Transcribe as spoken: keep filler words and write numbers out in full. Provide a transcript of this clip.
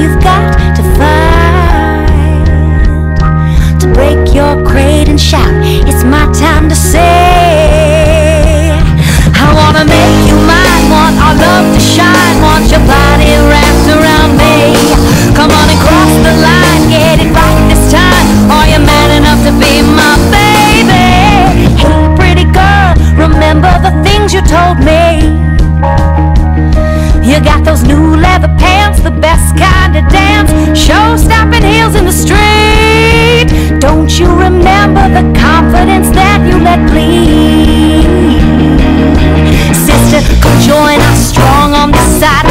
you've got to fight to break your crate and shout, it's my time to say, I wanna make you mine, want our love to shine, want your body wrapped around me. Come on and cross the line, get it right this time. Are you man enough to be my baby? Hey pretty girl, remember the things you told me. You got those new leather pants, the best kind of dance, show-stopping heels in the street. Don't you remember the confidence that you let bleed? Sister, come join us strong on this side.